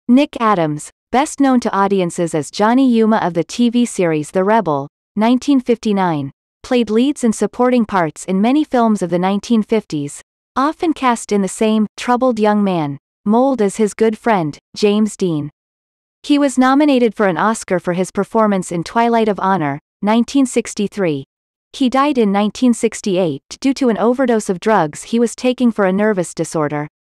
Nick Adams, best known to audiences as Johnny Yuma of the TV series The Rebel, 1959, played leads and supporting parts in many films of the 1950s, often cast in the same, troubled young man, mold as his good friend, James Dean. He was nominated for an Oscar for his performance in Twilight of Honor, 1963. He died in 1968 due to an overdose of drugs he was taking for a nervous disorder.